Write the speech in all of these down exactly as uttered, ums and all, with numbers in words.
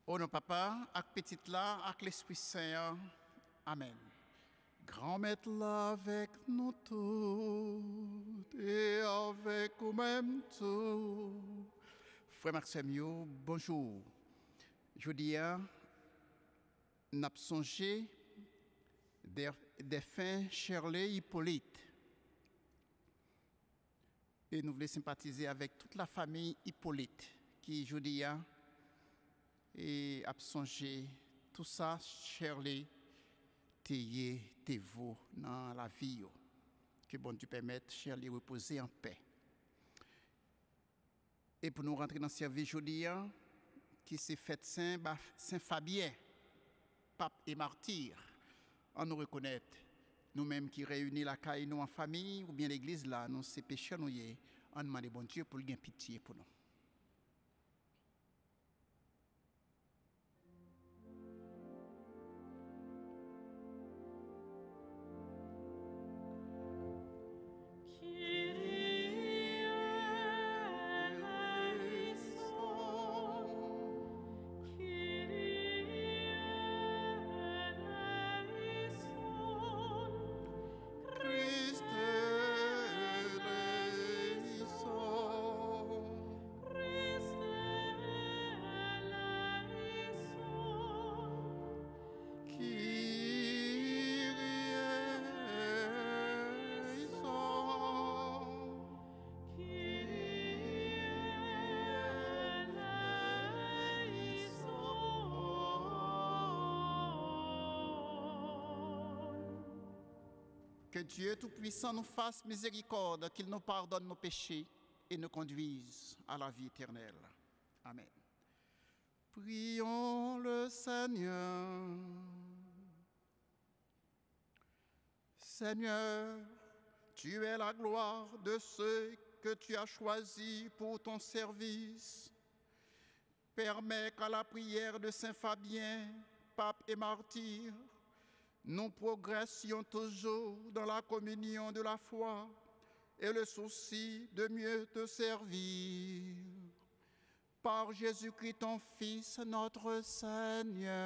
Au nom papa, avec petite là, avec l'Esprit Saint. Amen. Grand maître là avec nous tous et avec vous-même tous. Frère Maxime, bonjour. Je dis, n'a pas songé des, des fins Shirley Hippolyte. Et nous voulons sympathiser avec toute la famille Hippolyte qui, je dis, et a songé tout ça, Shirley, t'ayez, t'es vous dans la vie. Que bon Dieu permette, Shirley, reposer en paix. Et pour nous rentrer dans ce service aujourd'hui, qui s'est fait Saint, Saint Fabien, pape et martyr, on nous reconnaît, nous-mêmes qui réunissons la caille nous en famille, ou bien l'église là, nous c'est péché nous y on demande bon Dieu pour lui gagner pitié pour nous. Que Dieu Tout-Puissant nous fasse miséricorde, qu'il nous pardonne nos péchés et nous conduise à la vie éternelle. Amen. Prions le Seigneur. Seigneur, tu es la gloire de ceux que tu as choisis pour ton service. Permets qu'à la prière de Saint Fabien, pape et martyr, nous progressions toujours dans la communion de la foi et le souci de mieux te servir. Par Jésus-Christ, ton Fils, notre Seigneur.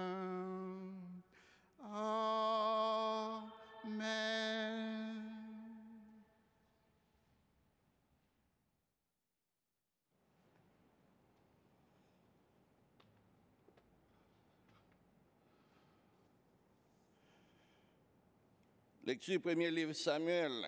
Amen. Lecture du premier livre Samuel.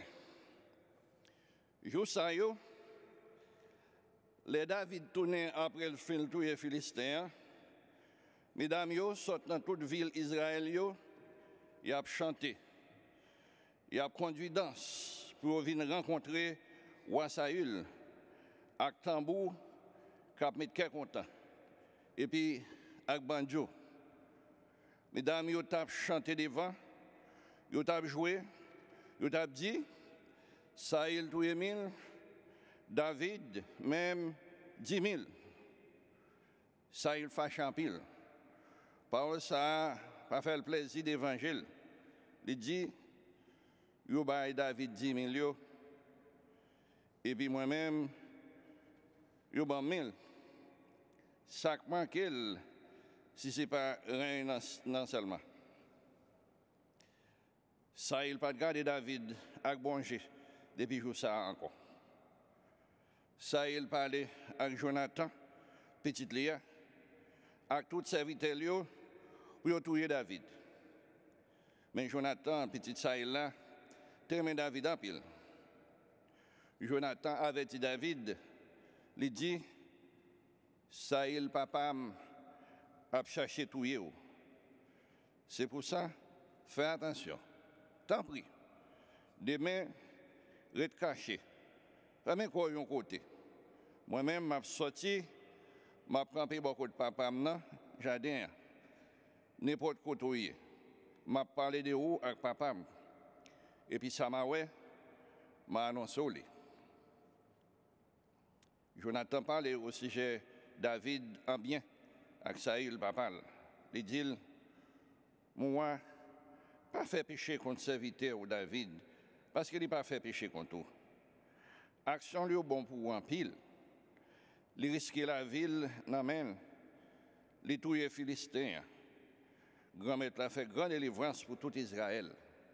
Jour ça yo, les David tournaient après le fin de Philistin. Mesdames yo sortent dans toute ville Israël yo, y a chanté. Y a conduit danse pour venir rencontrer roi Saül avec tambour cap mettre content. Et puis avec banjo. Mesdames yo t'a chanté devant. Yo t'a joué, yo t'a dit, Saül tout mille, David même dix mille. Saül fâche en pile. Par ça, pas fait le plaisir d'évangile. Il dit, yo baille David dix mille yo, et puis moi-même, yo ban mille. Chaque manquel, si c'est pas rien non seulement. Ça, il pas de garder David avec Bonjé depuis jour ça encore. Ça, il parlait avec Jonathan, petite Léa, avec tous ses serviteurs pour tuer David. Mais Jonathan, petite Saïl là, termine David en pile. Jonathan avait dit David, il dit, Saïl papa a cherché tuer. C'est pour ça, fais attention. T'en prie. Demain, reste caché. Pas même quoi un côté. Moi-même, je suis sorti, je suis campé beaucoup de papa, jardin. N'importe quoi. Je suis parlé de où avec papa. Et puis ça m'a ouais, m'a annoncé. Jonathan parlait au sujet de David en bien, avec Saül, papa. Il dit, moi, pas fait péché contre serviteur ou David, parce qu'il n'a pas fait péché contre tout. Action lui bon pour en pile. Il risque la ville, n'amène. les touye Philistins. Grand-mère a fait grande délivrance pour tout Israël.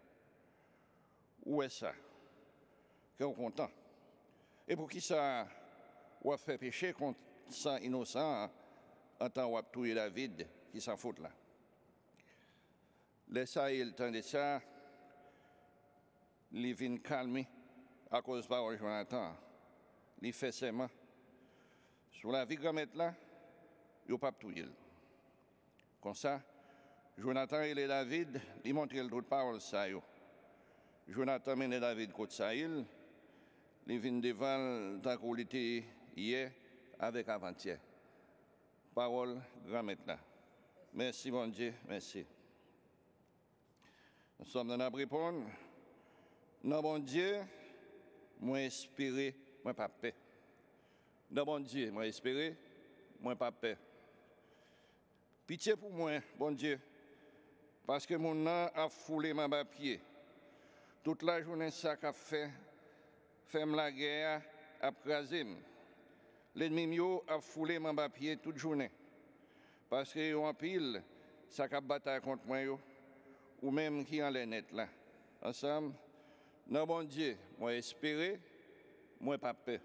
Où est ça? Qu'on est content. Et pour qui ça a fait péché contre ça innocent en tant que touye David qui s'en fout là? Laissez il temps de ça, il vient calmer à cause de parole Jonathan. Il fait serment. Sur la vie grand-mère là, il n'y a pas de tout. Comme ça, Jonathan et les David, ils montrent le toute parole ça. Jonathan mène David contre Saïl, il vient devant tant qu'il était hier avec avant-hier. Parole grand-mère là. Merci mon Dieu, merci. Nous sommes dans la réponse. Non, mon Dieu, moi inspiré, moi pas paix. Non, mon Dieu, moi inspiré, moi pas paix. Pitié pour moi, bon Dieu, parce que mon nom a foulé ma pied. Toute la journée, ça qu'a fait, fait la guerre, a crasé. L'ennemi mio a foulé ma pied toute journée. Parce que en pile, ça qu'a bataille contre moi, yo, ou même qui en les net là. Ensemble, non, bon Dieu, moi espéré, moi pas paix.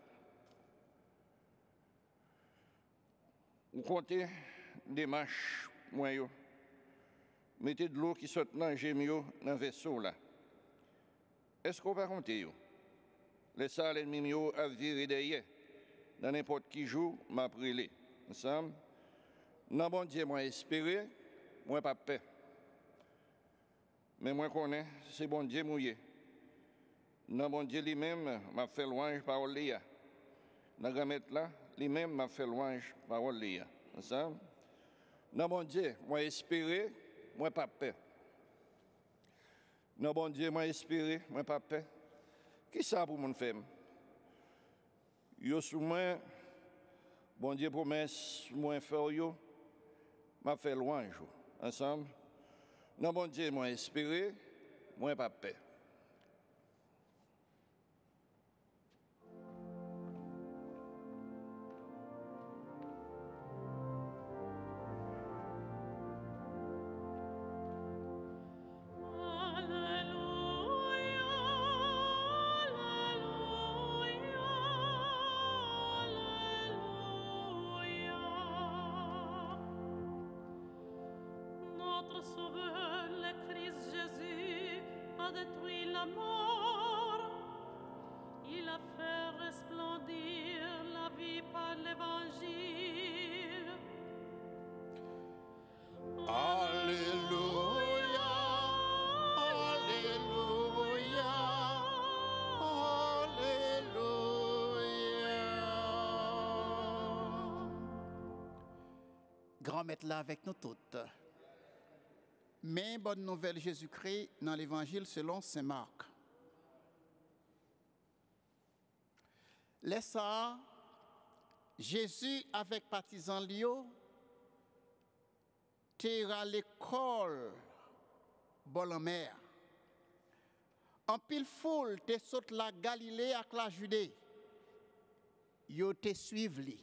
Vous comptez des marches, moi, yo. Mettez de l'eau qui saute dans le gémio, dans le vaisseau, là. Est-ce qu'on va compter, yo? Laissez l'ennemi mio à virer derrière. Dans n'importe qui jour, m'a brûlé. Ensemble? Non, bon Dieu, moi espéré, moi pas paix. Mais moi connais, c'est bon Dieu mouillé. Non, bon Dieu lui-même m'a fait louange par Olia. Dans le là, lui-même m'a fait louange par Olia. Ensemble? Non, bon Dieu, moi espéré, moi pas paix. Non, bon Dieu, moi espéré, moi pas paix. Qui ça pour mon faire? Yo sous moi, bon Dieu promesse, moi faire yo, m'a fait louange. Ensemble? Non, bon Dieu, moi espéré, moi pas paix. Grand maître là avec nous toutes. Mais bonne nouvelle Jésus-Christ dans l'évangile selon saint Marc. Laisse ça, Jésus avec partisan Lio, t'es à l'école, bon en mer. En pile foule, t'es saute la Galilée avec la Judée. Yo te suivent li.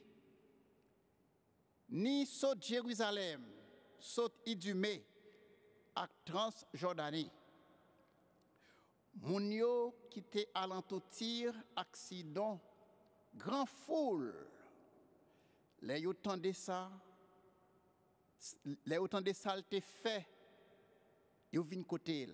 Ni saute Jérusalem, saute Idumée, ak Transjordanie. Moun yo qui te alentour accident, grand foule. Les yo tande ça, les yo tande ça te fait, yo vin côté.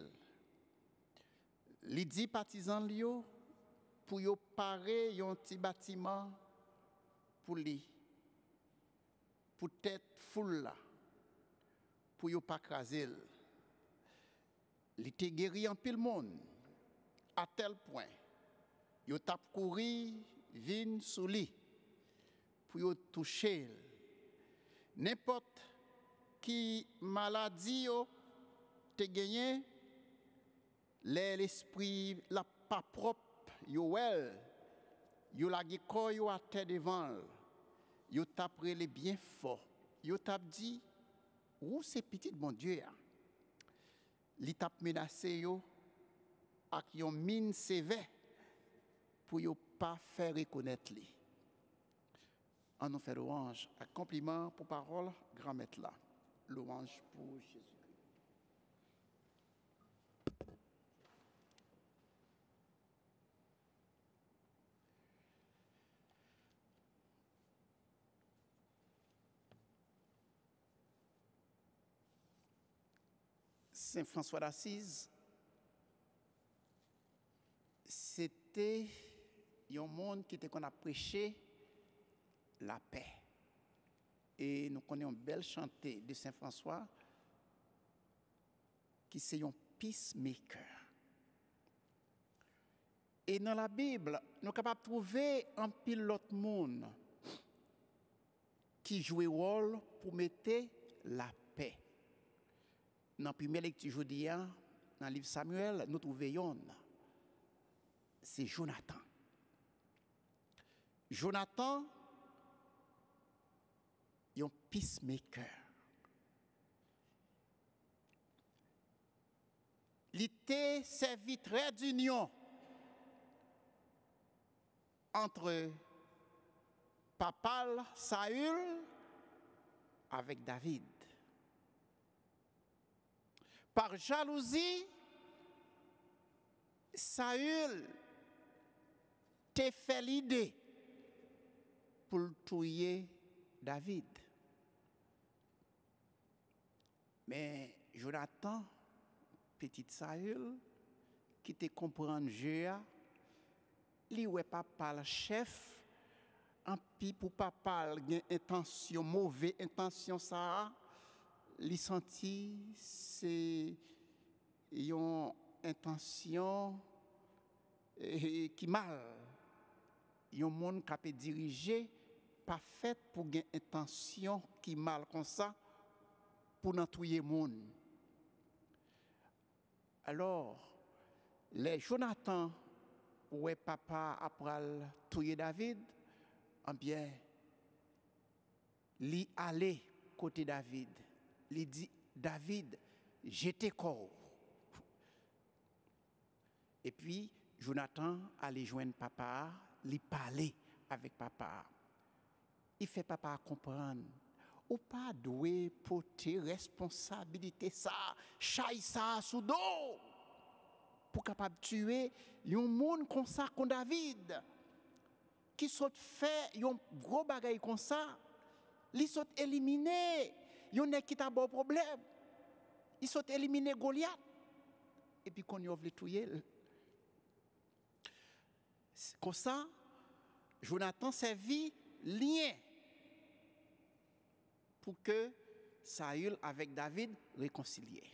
Li di partisan li yo pour yo pare yon ti bâtiment pour li. Pour tête foule là, pour yo pas craser. Li te guéri en pile monde, à tel point, yo tap couri, vin sous li, pour yo toucher. N'importe qui maladie yo te gagné, l'esprit la pas propre, yo well, yo la giko yo à terre devant. Yo tap relé bien fort. Yo tap dit, où c'est petit bon Dieu? Li tap menacé yo ak yon mine sévère pour yo pas faire reconnaître li. en nous fait louange, un compliment pour parole, grand maître là. Louange pour Jésus. Saint François d'Assise, c'était un monde qui était qu'on a prêché la paix. Et nous connaissons une belle chantée de Saint François qui c'est un peacemaker. Et dans la Bible, nous sommes capables de trouver un pilote monde qui joue rôle pour mettre la paix. Dans la première lecture aujourd'hui, dans le livre Samuel, nous trouvons c'est Jonathan. Jonathan est un peacemaker. Il était servi très d'union entre papa Saül avec David. Par jalousie, Saül t'a fait l'idée pour tuer David. Mais Jonathan, petit Saül, qui te comprend Dieu, lui ouais papa le chef, en pi pour papa une intention mauvaise intention ça, lui senti c'est une intention qui mal. Un monde qui peut diriger pas fait pour une intention qui mal comme ça pour n'entouiller le monde. Alors, les Jonathan, ouais papa après tuer David, eh bien, li allait côté David, li dit David, j'étais corps. Et puis Jonathan allait joindre papa, li parler avec papa. Il fait papa comprendre. Ou pas doué porter responsabilité ça, chaille ça sous dos pour capable tuer un monde comme ça comme David qui saute fait un gros bagaille comme ça, il saute éliminer un qui t'a bon problème. Il saute éliminer Goliath et puis qu'on y ouvre tuer. Comme ça, Jonathan servit lien pour que Saül avec David réconcilié.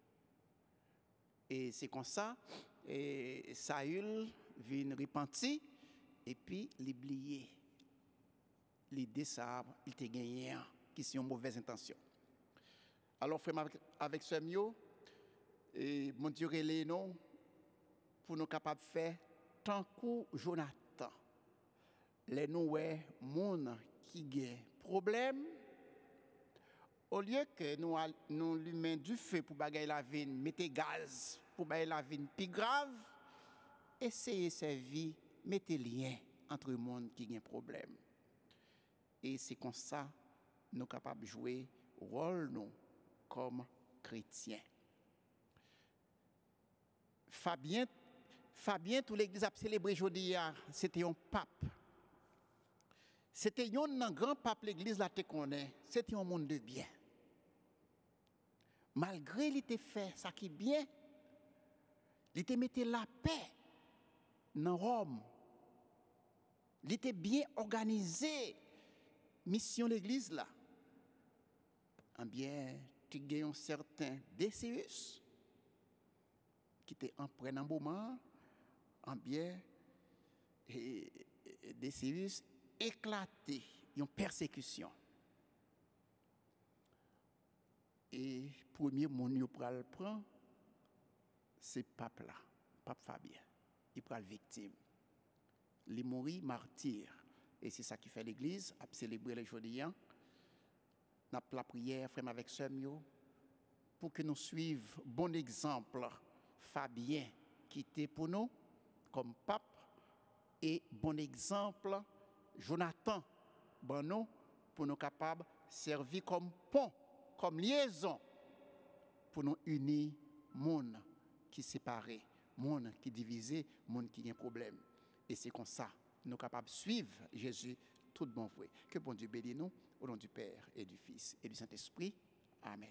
Et c'est comme ça, et Saül vient repentir et puis l'oublier. L'idée ça, il t'a gagné, qui c'est une mauvaise intention. Alors, frère, avec ce mieux, et mon Dieu, les noms pour nous capables de faire tant que Jonathan, les nous monde qui a problème. Au lieu que nous, nous lui mettions du feu pour bagailler la vie, mettre gaz pour bagailler la vie plus grave, essayez de servir, mettez lien entre le monde qui a un problème. Et c'est comme ça que nous sommes capables de jouer rôle nous comme chrétiens. Fabien, Fabien, toute l'église a célébré aujourd'hui, c'était un pape. C'était un grand pape, l'église là te connaît. C'était un monde de bien. Malgré qu'il était fait ça qui est bien, il était mettait la paix dans Rome. Il était bien organisé. Mission l'église là. En bien, tu as un certain Décéus qui était en plein un moment, en bien, Décéus éclaté, une persécution. Et premier monde qui prend le prend, c'est pape là, pape Fabien. Il prend la victime. Il est mort martyr. Et c'est ça qui fait l'église, à célébrer les aujourd'hui. Nous avons la prière, frère, avec Semio, pour que nous suivions bon exemple Fabien qui était pour nous comme pape et bon exemple Jonathan ben nous, pour nous capables de servir comme pont, comme liaison, pour nous unir, monde qui séparé, monde qui divisé, monde qui a un problème. Et c'est comme ça, nous sommes capables de suivre Jésus tout bon vrai. Que bon Dieu bénisse nous, au nom du Père et du Fils et du Saint-Esprit. Amen.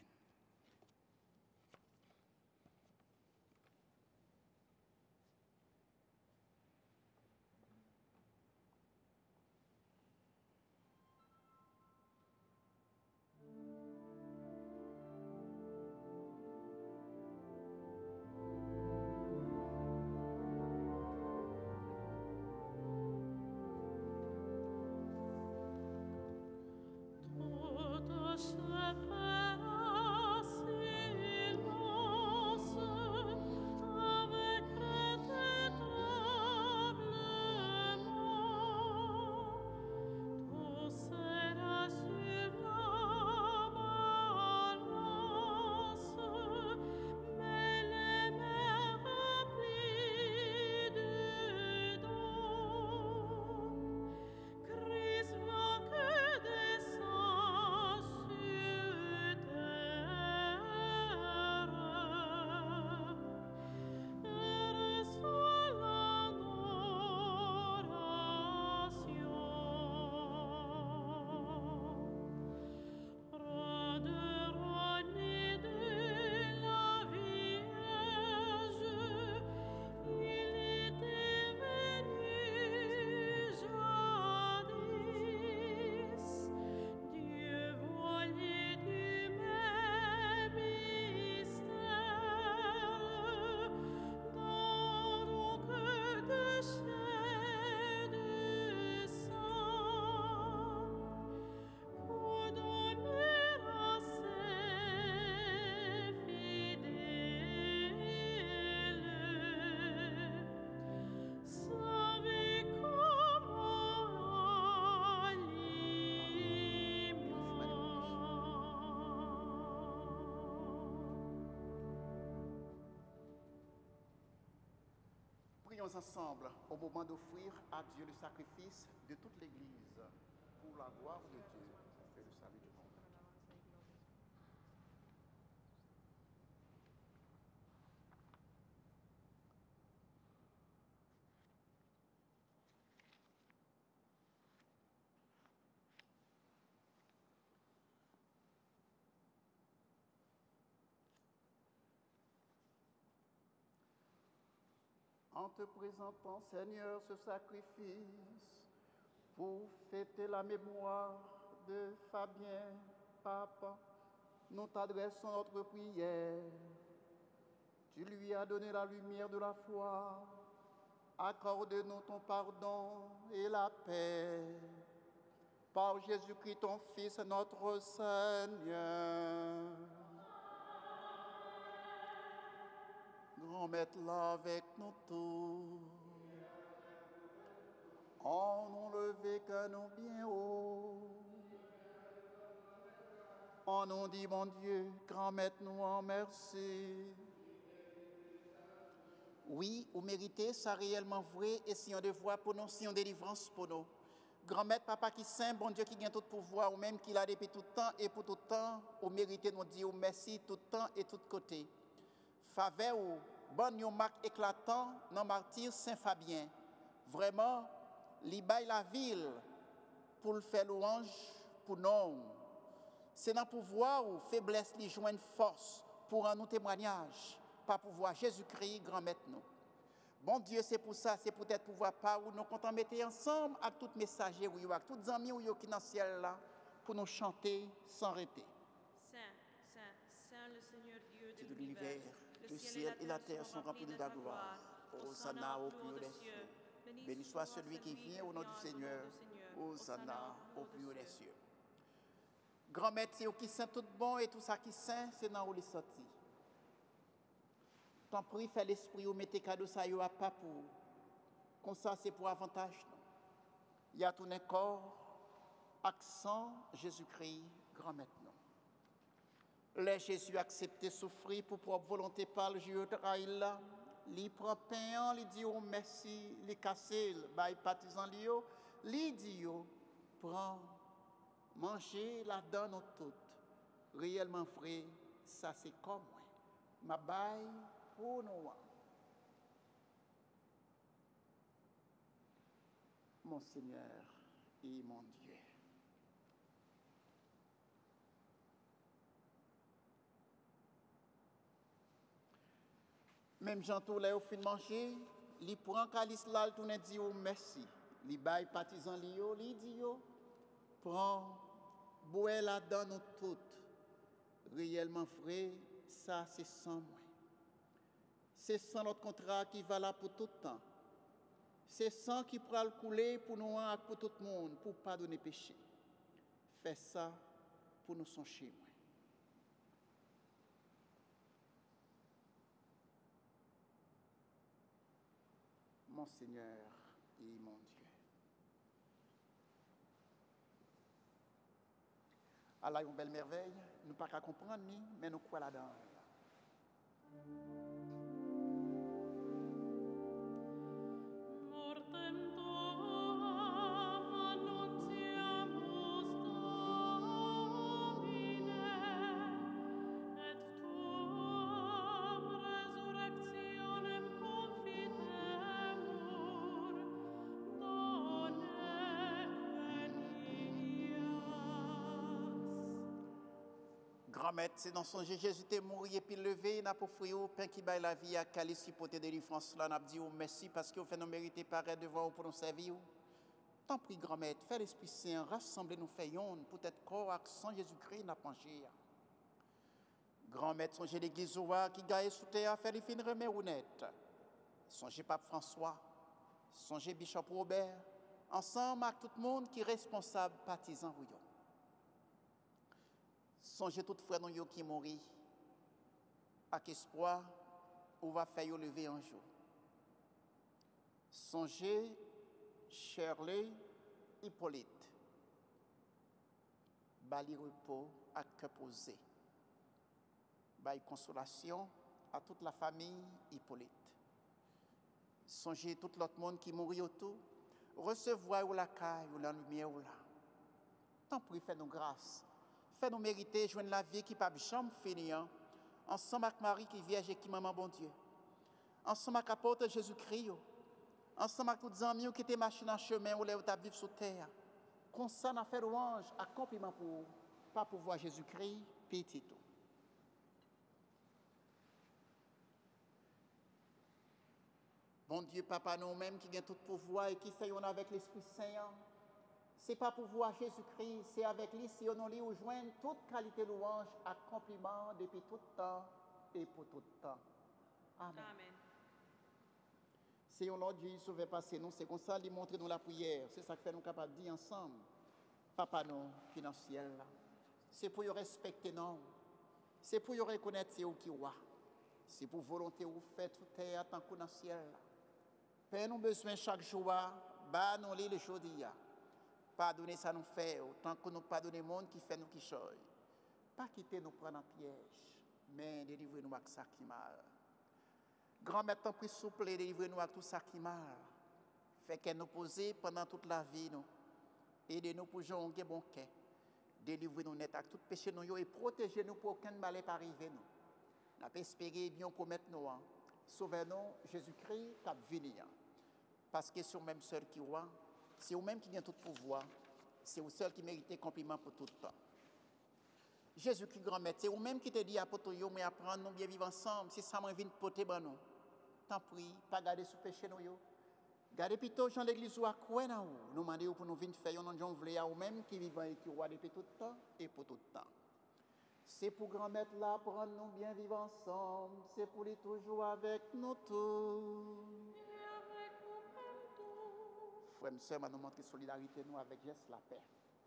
Prions ensemble au moment d'offrir à Dieu le sacrifice de toute l'Église pour la gloire de Dieu et le salut du monde. En te présentant, Seigneur, ce sacrifice pour fêter la mémoire de Fabien, Papa, nous t'adressons notre prière. Tu lui as donné la lumière de la foi. Accorde-nous ton pardon et la paix. Par Jésus-Christ, ton Fils, notre Seigneur. Grand Maître là avec nous tous. En nous lever que nous bien haut. On nous dit, mon Dieu, Grand Maître nous en merci. Oui, vous méritez, ça réellement vrai, et si on devoir pour nous, si on délivrance pour nous. Grand Maître, Papa qui saint, bon Dieu qui gagne tout pouvoir, ou même qui l'a depuis tout temps et pour tout temps, vous méritez nous dire merci tout temps et tout côté. Faveur ou bon yon marque éclatant dans martyr Saint-Fabien. Vraiment, li baille la ville pour le faire louange pour nous. C'est dans pouvoir ou faiblesse li joindre force pour un nous témoignage, par pouvoir Jésus-Christ, grand maître nous. Bon Dieu, c'est pour ça, c'est peut-être pouvoir pas où nous comptons mettre ensemble avec tous les messagers, ou avec tous les amis qui sont dans le ciel là, pour nous chanter sans arrêter. Saint, Saint, Saint le Seigneur Dieu de De l'univers. l'univers, le ciel et la terre sont remplis de ta gloire. Hosanna au plus haut des cieux. Béni soit celui qui vient au nom du Seigneur. Hosanna au plus haut des cieux. Grand maître, c'est qui saint tout bon et tout ça qui saint, c'est dans où les sortis. T'en prie, fais l'esprit ou mettez cadeau ça yo à pas pour. Comme ça, c'est pour avantage. Il y a tout un corps, accent Jésus-Christ, grand maître. Les Jésus accepté souffrir pour propre volonté par le Dieu là. Li prend pain, li dit oh merci, li casse, bail partisan li yo, li dit yo prend manger là-dedans nous toutes. Réellement vrai, ça c'est comme moi. Ma baille pour nous. Mon Seigneur et mon Dieu. Même Jean Toulé au fin de manger, il prend calice là, il tourne dit merci. Il baille partisan li yo, il dit yo, prend boire là-dedans nous toutes. Réellement vrai, ça c'est sans moi. C'est sans notre contrat qui va là pour tout le temps. C'est sang qui pourra le couler pour nous et pour tout le monde, pour pardonner péché. Fais ça pour nous songer. Mon Seigneur et mon Dieu. Allah, une belle merveille, nous ne pouvons pas comprendre, ni, mais nous croyons là-dedans. Grand-mère, c'est dans son Jésus est mort et puis levé, il n'a pas offert au pain qui baille la vie à calice qui porte délivrance là, n'a dit merci parce que vous fait nous mériter paraître devant vous pour nous servir. Tant pis grand-mère, fais l'Esprit Saint, rassemblez nous faisons pour être corps sans Jésus-Christ n'a penché. Grand-mère, songez l'église qui gagne sous terre, fait les fins remet honnête. Songez Pape François, songez Bishop Robert, ensemble avec tout le monde qui est responsable, partisan vous. Songez tout frère nous qui mourit, avec espoir, on va faire lever un jour. Songez Shirley Hippolyte, bali repos à cœur posé, bali consolation à toute la famille Hippolyte. Songez tout l'autre monde qui mourit autour, recevoir ou la caille ou la lumière ou là. Tant pis, fais-nous grâce. Fais-nous mériter, joindre la vie qui pas jamais finir, ensemble avec Marie qui vierge et qui maman bon Dieu. Ensemble avec l'apôtre Jésus-Christ, ensemble avec tous les amis qui étaient marchés dans le chemin où les ont vivre sur terre. Comme ça, on a fait louange, accomplissement pour pas pour voir Jésus-Christ, petit tout. Bon Dieu, Papa, nous-mêmes qui avons tout pouvoir et qui faisons avec l'Esprit Saint. Ce n'est pas pour voir Jésus-Christ, c'est avec lui, si on lit ou joindre toute qualité louange, accomplissement depuis tout temps et pour tout temps. Amen. Amen. Si on l'a dit, sauver passer nous, c'est comme ça, lui montrer nous la prière. C'est ça que fait nous capables de dire ensemble. Papa, nous, qui dans le ciel, c'est pour respecter nous. C'est pour reconnaître c'est où qui est. C'est pour volonté où fait tout terre tant que dans le ciel. Père, nous besoin chaque jour, bah nous les aujourd'hui. Pardonnez ça nous fait, autant que nous pardonnons le monde qui fait nous qui choye. Pas quitter nous prendre en piège, mais délivrez-nous avec ça qui mal. Grand-mère, tant pis souple, délivrez-nous avec tout ça qui mal. Fait qu'elle nous pose pendant toute la vie, nous. Aidez-nous pour jouer un bon cœur. Délivrez-nous net avec tout péché nous et protégez-nous pour aucun mal n'est arrivé nous. Nous avons espéré bien promettre nous. Sauvez-nous, Jésus-Christ, qui a venir. Parce que c'est le même seul qui roi. C'est vous-même qui gagne tout pouvoir. C'est vous seul qui mérite compliment pour tout le temps. Jésus-Christ, grand-mère, c'est vous-même qui te dit à Potoyo, mais apprendre nous bien vivre ensemble. Si ça m'a envie de poter, ben nous. Tant pis, pas garder sous péché nous. Gardez plutôt Jean l'église ou à quoi nous. Nous demandons pour nous venir faire un Jean vle à vous-même qui vivent et qui roi depuis tout le temps et pour tout le temps. C'est pour grand-mère là, pour nous bien vivre ensemble. C'est pour lui toujours avec nous tous. Frères et sœurs, nous montrer solidarité nous avec geste la paix.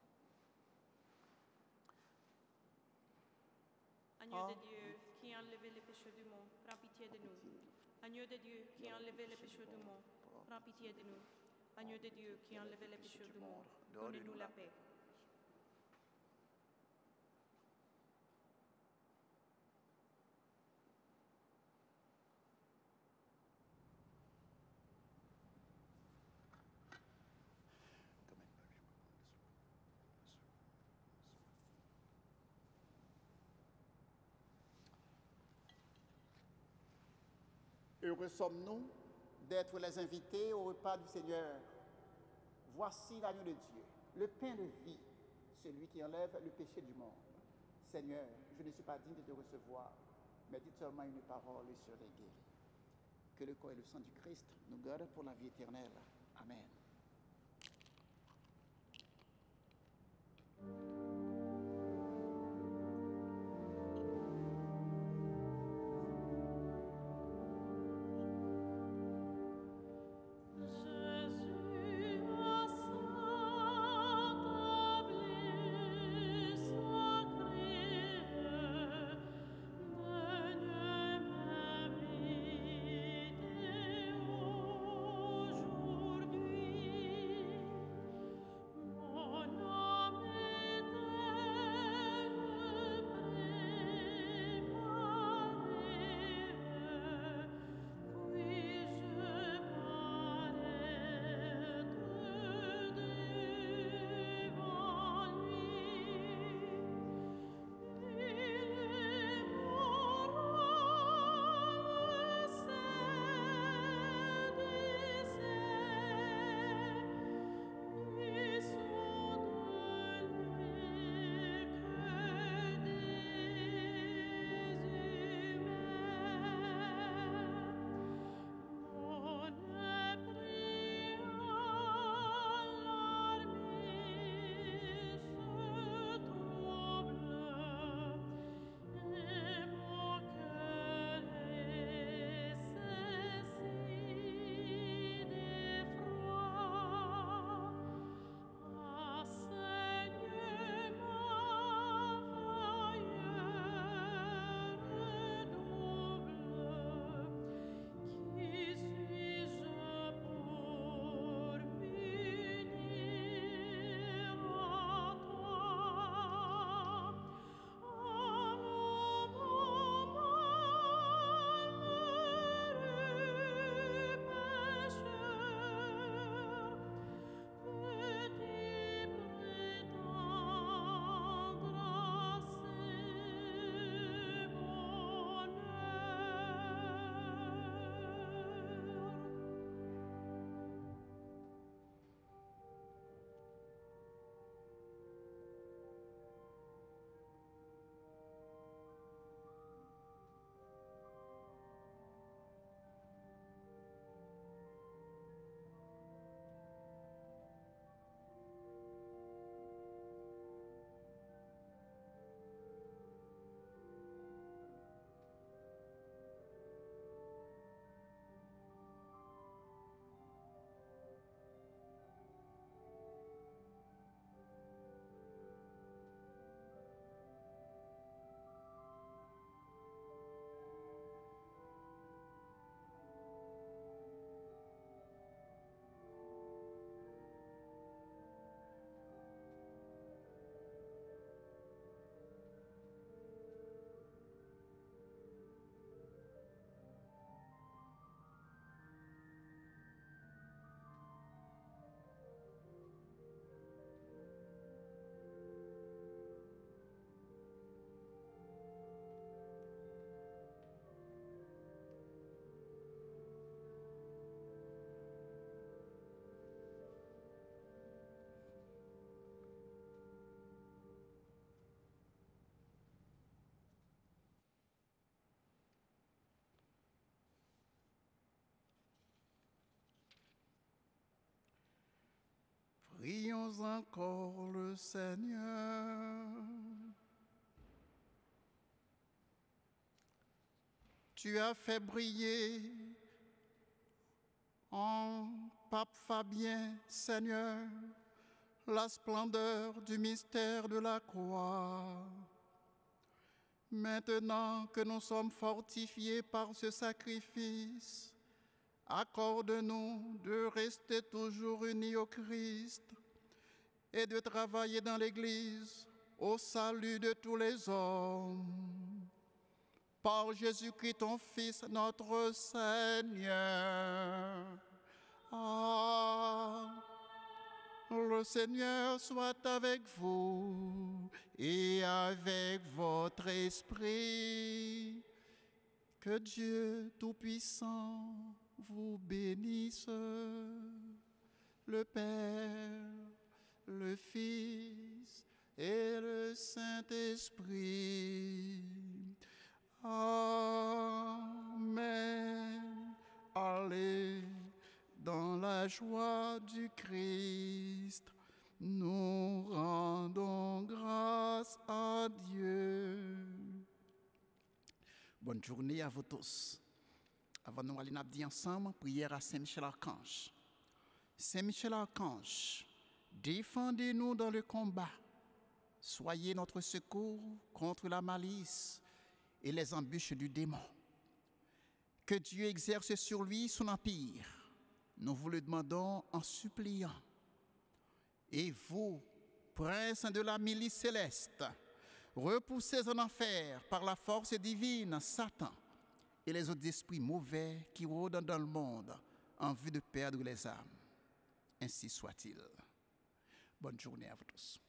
Agneau oh. de Dieu qui a enlevé les péchés du monde, prends pitié de nous. Agneau de Dieu qui a enlevé les péchés du monde, prends pitié de nous. Agneau de Dieu qui a enlevé les péchés du monde, donne-nous la paix. Heureux sommes-nous d'être les invités au repas du Seigneur. Voici l'agneau de Dieu, le pain de vie, celui qui enlève le péché du monde. Seigneur, je ne suis pas digne de te recevoir, mais dites seulement une parole et je serai guéri. Que le corps et le sang du Christ nous gardent pour la vie éternelle. Amen. Prions encore le Seigneur. Tu as fait briller en Pape Fabien, Seigneur, la splendeur du mystère de la croix. Maintenant que nous sommes fortifiés par ce sacrifice, accorde-nous de rester toujours unis au Christ et de travailler dans l'Église au salut de tous les hommes. Par Jésus-Christ, ton Fils, notre Seigneur. Ah, le Seigneur soit avec vous et avec votre esprit. Que Dieu Tout-Puissant vous bénisse, le Père, le Fils et le Saint-Esprit. Amen. Allez dans la joie du Christ. Nous rendons grâce à Dieu. Bonne journée à vous tous. Avant de nous aller dire ensemble, prière à Saint-Michel-Archange. Saint-Michel-Archange, défendez-nous dans le combat. Soyez notre secours contre la malice et les embûches du démon. Que Dieu exerce sur lui son empire. Nous vous le demandons en suppliant. Et vous, princes de la milice céleste, repoussez en enfer par la force divine Satan et les autres esprits mauvais qui rôdent dans le monde en vue de perdre les âmes. Ainsi soit-il. Bonne journée à vous tous.